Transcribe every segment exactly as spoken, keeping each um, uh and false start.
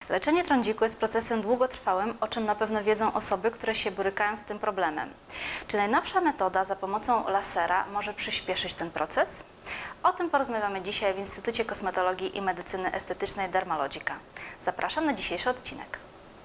Leczenie trądziku jest procesem długotrwałym, o czym na pewno wiedzą osoby, które się borykają z tym problemem. Czy najnowsza metoda za pomocą lasera może przyspieszyć ten proces? O tym porozmawiamy dzisiaj w Instytucie Kosmetologii i Medycyny Estetycznej Dermalogica. Zapraszam na dzisiejszy odcinek.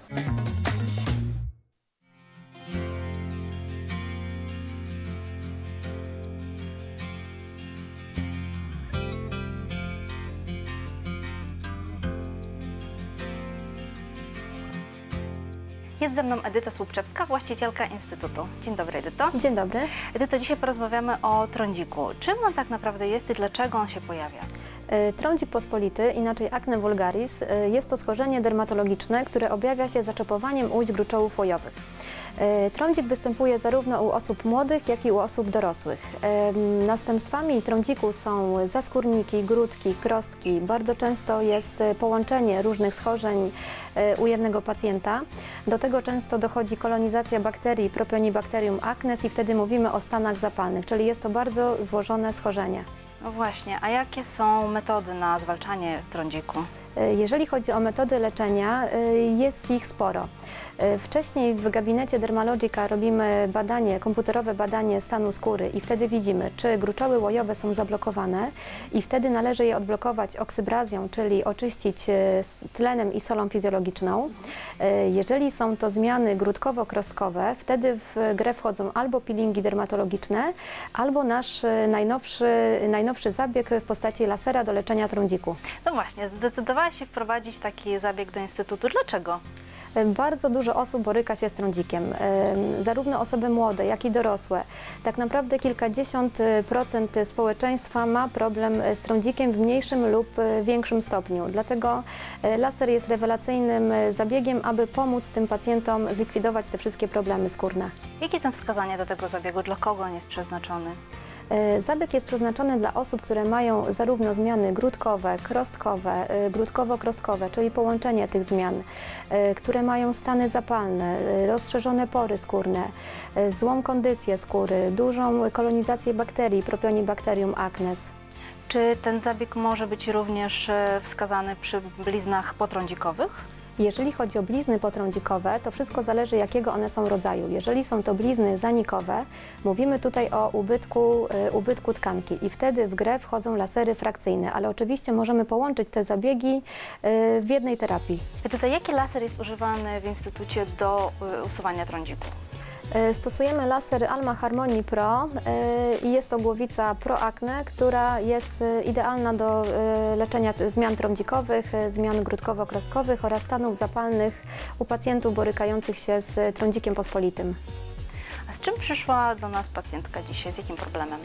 Jest ze mną Edyta Słupczewska, właścicielka Instytutu. Dzień dobry, Edyto. Dzień dobry. Edyto, dzisiaj porozmawiamy o trądziku. Czym on tak naprawdę jest i dlaczego on się pojawia? Trądzik pospolity, inaczej acne vulgaris, jest to schorzenie dermatologiczne, które objawia się zaczepowaniem ujść gruczołów łojowych. Trądzik występuje zarówno u osób młodych, jak i u osób dorosłych. Następstwami trądziku są zaskórniki, grudki, krostki. Bardzo często jest połączenie różnych schorzeń u jednego pacjenta. Do tego często dochodzi kolonizacja bakterii Propionibacterium acnes i wtedy mówimy o stanach zapalnych, czyli jest to bardzo złożone schorzenie. No właśnie, a jakie są metody na zwalczanie trądziku? Jeżeli chodzi o metody leczenia, jest ich sporo. Wcześniej w gabinecie Dermalogica robimy badanie, komputerowe badanie stanu skóry i wtedy widzimy, czy gruczoły łojowe są zablokowane i wtedy należy je odblokować oksybrazją, czyli oczyścić tlenem i solą fizjologiczną. Jeżeli są to zmiany grudkowo-krostkowe, wtedy w grę wchodzą albo peelingi dermatologiczne, albo nasz najnowszy, najnowszy zabieg w postaci lasera do leczenia trądziku. No właśnie, zdecydowałaś się wprowadzić taki zabieg do Instytutu. Dlaczego? Bardzo dużo osób boryka się z trądzikiem, zarówno osoby młode, jak i dorosłe. Tak naprawdę kilkadziesiąt procent społeczeństwa ma problem z trądzikiem w mniejszym lub większym stopniu. Dlatego laser jest rewelacyjnym zabiegiem, aby pomóc tym pacjentom zlikwidować te wszystkie problemy skórne. Jakie są wskazania do tego zabiegu? Dla kogo on jest przeznaczony? Zabieg jest przeznaczony dla osób, które mają zarówno zmiany grudkowe, krostkowe, grudkowo-krostkowe, czyli połączenie tych zmian, które mają stany zapalne, rozszerzone pory skórne, złą kondycję skóry, dużą kolonizację bakterii Propionibacterium acnes. Czy ten zabieg może być również wskazany przy bliznach potrądzikowych? Jeżeli chodzi o blizny potrądzikowe, to wszystko zależy, jakiego one są rodzaju. Jeżeli są to blizny zanikowe, mówimy tutaj o ubytku, ubytku tkanki i wtedy w grę wchodzą lasery frakcyjne, ale oczywiście możemy połączyć te zabiegi w jednej terapii. Edyta, jaki laser jest używany w Instytucie do usuwania trądziku? Stosujemy laser Alma Harmony Pro i jest to głowica Pro Acne, która jest idealna do leczenia zmian trądzikowych, zmian grudkowo-krostkowych oraz stanów zapalnych u pacjentów borykających się z trądzikiem pospolitym. A z czym przyszła do nas pacjentka dzisiaj? Z jakim problemem?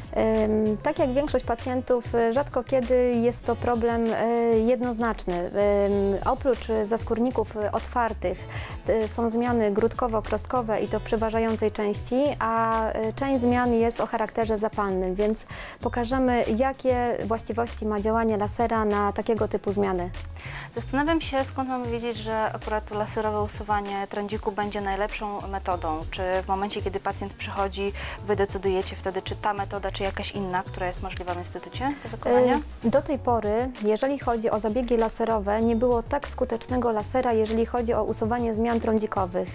Tak jak większość pacjentów, rzadko kiedy jest to problem jednoznaczny. Oprócz zaskórników otwartych są zmiany grudkowo-krostkowe i to w przeważającej części, a część zmian jest o charakterze zapalnym, więc pokażemy, jakie właściwości ma działanie lasera na takiego typu zmiany. Zastanawiam się, skąd mamy wiedzieć, że akurat laserowe usuwanie trądziku będzie najlepszą metodą. Czy w momencie, kiedy pacjent przychodzi, Wy decydujecie wtedy, czy ta metoda, czy jakaś inna, która jest możliwa w Instytucie do wykonania? Do tej pory, jeżeli chodzi o zabiegi laserowe, nie było tak skutecznego lasera, jeżeli chodzi o usuwanie zmian trądzikowych.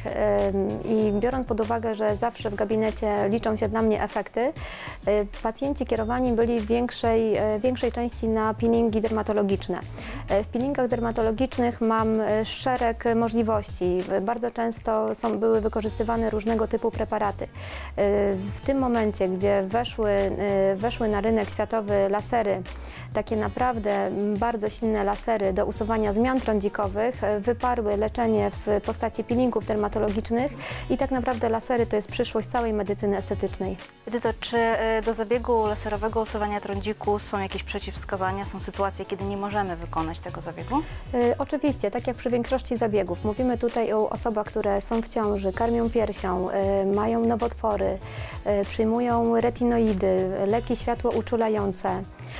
I biorąc pod uwagę, że zawsze w gabinecie liczą się dla mnie efekty, pacjenci kierowani byli w większej, większej części na peelingi dermatologiczne. W peelingach dermatologicznych mam szereg możliwości. Bardzo często są, były wykorzystywane różnego typu preparaty. W tym momencie, gdzie weszły, weszły na rynek światowy lasery, takie naprawdę bardzo silne lasery do usuwania zmian trądzikowych, wyparły leczenie w postaci peelingów dermatologicznych i tak naprawdę lasery to jest przyszłość całej medycyny estetycznej. Edyto, czy do zabiegu laserowego usuwania trądziku są jakieś przeciwwskazania, są sytuacje, kiedy nie możemy wykonać tego zabiegu? Y, oczywiście, tak jak przy większości zabiegów. Mówimy tutaj o osobach, które są w ciąży, karmią piersią, y, mają nowotwory, y, przyjmują retinoidy, leki światło-uczulające.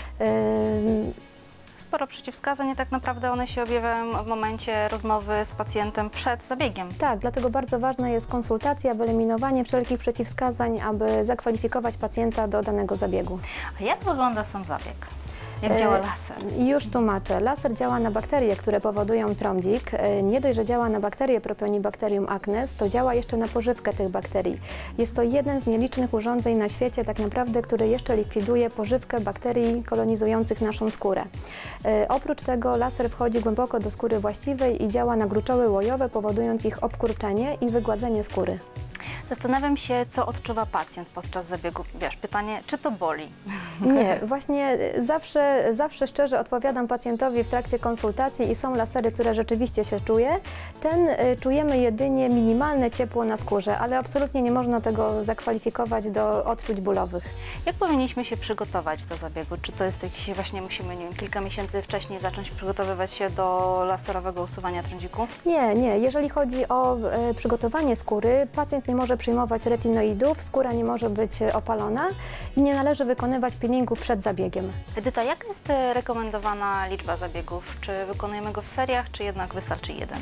Y, Sporo przeciwwskazań i tak naprawdę one się objawiają w momencie rozmowy z pacjentem przed zabiegiem. Tak, dlatego bardzo ważna jest konsultacja, wyeliminowanie wszelkich przeciwwskazań, aby zakwalifikować pacjenta do danego zabiegu. A jak wygląda sam zabieg? Jak działa laser? I już tłumaczę. Laser działa na bakterie, które powodują trądzik. Nie dość, że działa na bakterie Propionibacterium acnes, to działa jeszcze na pożywkę tych bakterii. Jest to jeden z nielicznych urządzeń na świecie tak naprawdę, który jeszcze likwiduje pożywkę bakterii kolonizujących naszą skórę. E, oprócz tego laser wchodzi głęboko do skóry właściwej i działa na gruczoły łojowe, powodując ich obkurczenie i wygładzenie skóry. Zastanawiam się, co odczuwa pacjent podczas zabiegu. Wiesz, pytanie, czy to boli? Nie, właśnie zawsze, zawsze szczerze odpowiadam pacjentowi w trakcie konsultacji i są lasery, które rzeczywiście się czuje. Ten y, czujemy jedynie minimalne ciepło na skórze, ale absolutnie nie można tego zakwalifikować do odczuć bólowych. Jak powinniśmy się przygotować do zabiegu? Czy to jest jakiś, właśnie musimy, nie wiem, kilka miesięcy wcześniej zacząć przygotowywać się do laserowego usuwania trądziku? Nie, nie. Jeżeli chodzi o y, przygotowanie skóry, pacjent nie może przyjmować retinoidów, skóra nie może być opalona i nie należy wykonywać peelingu przed zabiegiem. Edyta, jaka jest e, rekomendowana liczba zabiegów? Czy wykonujemy go w seriach, czy jednak wystarczy jeden?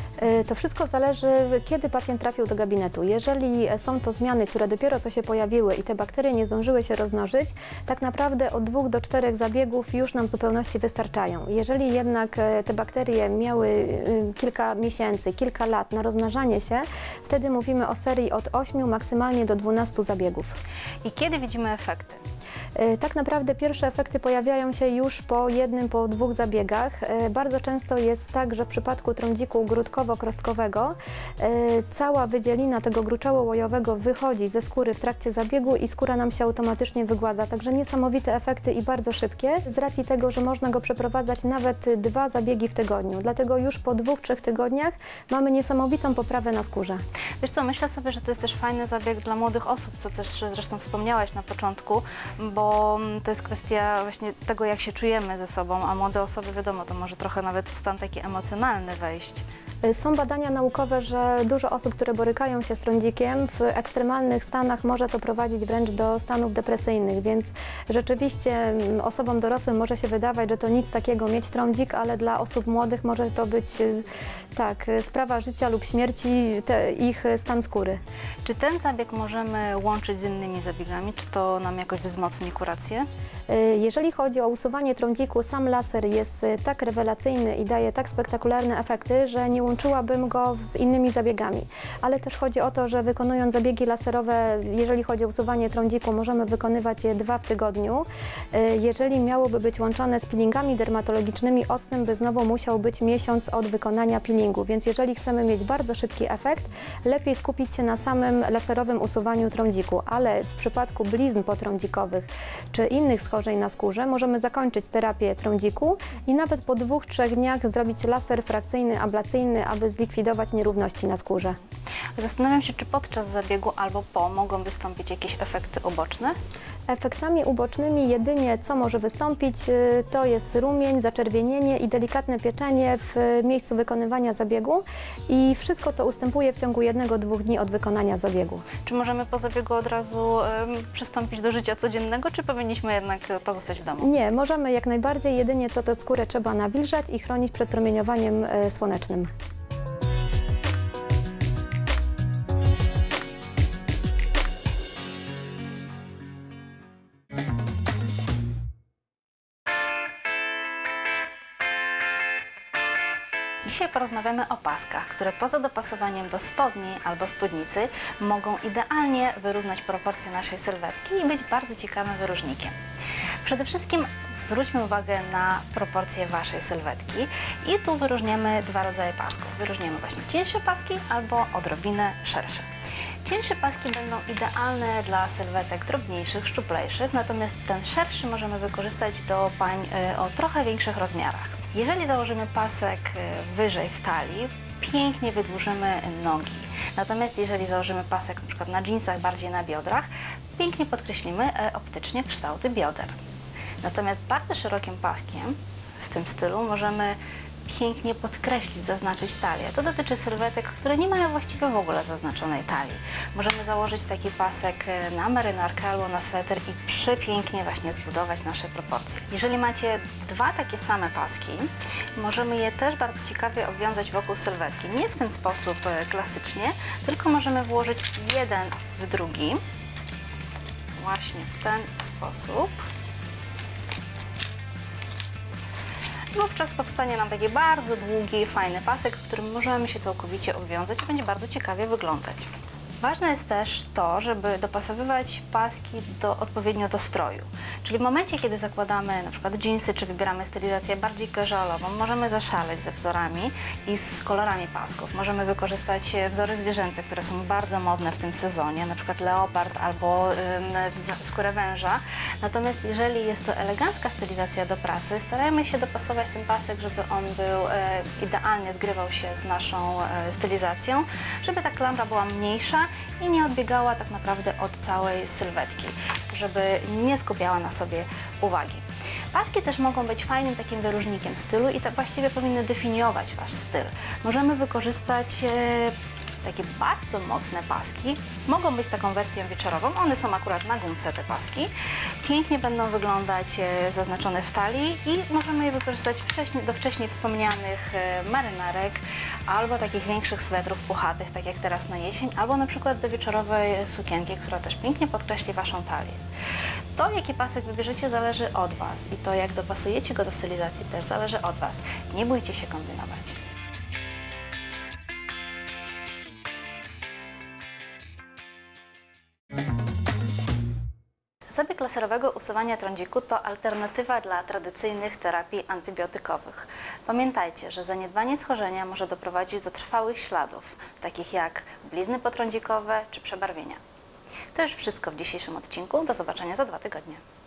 To wszystko zależy, kiedy pacjent trafił do gabinetu. Jeżeli są to zmiany, które dopiero co się pojawiły i te bakterie nie zdążyły się rozmnożyć, tak naprawdę od dwóch do czterech zabiegów już nam w zupełności wystarczają. Jeżeli jednak te bakterie miały kilka miesięcy, kilka lat na rozmnażanie się, wtedy mówimy o serii od ośmiu maksymalnie do dwunastu zabiegów. I kiedy widzimy efekty? Tak naprawdę pierwsze efekty pojawiają się już po jednym, po dwóch zabiegach. Bardzo często jest tak, że w przypadku trądziku grudkowo-krostkowego cała wydzielina tego gruczołu łojowego wychodzi ze skóry w trakcie zabiegu i skóra nam się automatycznie wygładza. Także niesamowite efekty i bardzo szybkie, z racji tego, że można go przeprowadzać nawet dwa zabiegi w tygodniu. Dlatego już po dwóch, trzech tygodniach mamy niesamowitą poprawę na skórze. Wiesz co, myślę sobie, że to jest też fajny zabieg dla młodych osób, co też zresztą wspomniałaś na początku, bo to jest kwestia właśnie tego, jak się czujemy ze sobą, a młode osoby, wiadomo, to może trochę nawet w stan taki emocjonalny wejść. Są badania naukowe, że dużo osób, które borykają się z trądzikiem, w ekstremalnych stanach może to prowadzić wręcz do stanów depresyjnych, więc rzeczywiście osobom dorosłym może się wydawać, że to nic takiego mieć trądzik, ale dla osób młodych może to być tak, sprawa życia lub śmierci, te, ich stan skóry. Czy ten zabieg możemy łączyć z innymi zabiegami? Czy to nam jakoś wzmocni kurację? Jeżeli chodzi o usuwanie trądziku, sam laser jest tak rewelacyjny i daje tak spektakularne efekty, że nie łączyłabym go z innymi zabiegami. Ale też chodzi o to, że wykonując zabiegi laserowe, jeżeli chodzi o usuwanie trądziku, możemy wykonywać je dwa w tygodniu. Jeżeli miałoby być łączone z peelingami dermatologicznymi, odstęp by znowu musiał być miesiąc od wykonania peelingu. Więc jeżeli chcemy mieć bardzo szybki efekt, lepiej skupić się na samym laserowym usuwaniu trądziku. Ale w przypadku blizn potrądzikowych czy innych schorzeń na skórze możemy zakończyć terapię trądziku i nawet po dwóch, trzech dniach zrobić laser frakcyjny, ablacyjny, aby zlikwidować nierówności na skórze. Zastanawiam się, czy podczas zabiegu albo po mogą wystąpić jakieś efekty uboczne? Efektami ubocznymi jedynie co może wystąpić, to jest rumień, zaczerwienienie i delikatne pieczenie w miejscu wykonywania zabiegu i wszystko to ustępuje w ciągu jednego, dwóch dni od wykonania zabiegu. Czy możemy po zabiegu od razu y, przystąpić do życia codziennego, czy powinniśmy jednak pozostać w domu? Nie, możemy jak najbardziej, jedynie co to skórę trzeba nawilżać i chronić przed promieniowaniem y, słonecznym. Dzisiaj porozmawiamy o paskach, które poza dopasowaniem do spodni albo spódnicy mogą idealnie wyrównać proporcje naszej sylwetki i być bardzo ciekawym wyróżnikiem. Przede wszystkim zwróćmy uwagę na proporcje Waszej sylwetki i tu wyróżniamy dwa rodzaje pasków. Wyróżniamy właśnie cieńsze paski albo odrobinę szersze. Cieńsze paski będą idealne dla sylwetek drobniejszych, szczuplejszych, natomiast ten szerszy możemy wykorzystać do pań o trochę większych rozmiarach. Jeżeli założymy pasek wyżej w talii, pięknie wydłużymy nogi. Natomiast jeżeli założymy pasek na przykład na dżinsach, bardziej na biodrach, pięknie podkreślimy optycznie kształty bioder. Natomiast bardzo szerokim paskiem w tym stylu możemy pięknie podkreślić, zaznaczyć talię. To dotyczy sylwetek, które nie mają właściwie w ogóle zaznaczonej talii. Możemy założyć taki pasek na marynarkę albo na sweter i przepięknie właśnie zbudować nasze proporcje. Jeżeli macie dwa takie same paski, możemy je też bardzo ciekawie obwiązać wokół sylwetki. Nie w ten sposób klasycznie, tylko możemy włożyć jeden w drugi, właśnie w ten sposób. Wówczas powstanie nam taki bardzo długi, fajny pasek, w którym możemy się całkowicie obwiązać i będzie bardzo ciekawie wyglądać. Ważne jest też to, żeby dopasowywać paski do, odpowiednio do stroju. Czyli w momencie, kiedy zakładamy na przykład dżinsy, czy wybieramy stylizację bardziej casualową, możemy zaszaleć ze wzorami i z kolorami pasków. Możemy wykorzystać wzory zwierzęce, które są bardzo modne w tym sezonie, na przykład leopard albo ym, skórę węża. Natomiast jeżeli jest to elegancka stylizacja do pracy, starajmy się dopasować ten pasek, żeby on był e, idealnie zgrywał się z naszą e, stylizacją, żeby ta klamra była mniejsza i nie odbiegała tak naprawdę od całej sylwetki, żeby nie skupiała na sobie uwagi. Paski też mogą być fajnym takim wyróżnikiem stylu i tak właściwie powinny definiować Wasz styl. Możemy wykorzystać e, takie bardzo mocne paski. Mogą być taką wersją wieczorową, one są akurat na gumce te paski. Pięknie będą wyglądać e, zaznaczone w talii i możemy je wykorzystać wcześniej, do wcześniej wspomnianych e, marynarek albo takich większych swetrów puchatych, tak jak teraz na jesień, albo na przykład do wieczorowej sukienki, która też pięknie podkreśli Waszą talię. To, jaki pasek wybierzecie, zależy od Was i to, jak dopasujecie go do stylizacji, też zależy od Was. Nie bójcie się kombinować. Zabieg laserowego usuwania trądziku to alternatywa dla tradycyjnych terapii antybiotykowych. Pamiętajcie, że zaniedbanie schorzenia może doprowadzić do trwałych śladów, takich jak blizny potrądzikowe czy przebarwienia. To już wszystko w dzisiejszym odcinku. Do zobaczenia za dwa tygodnie.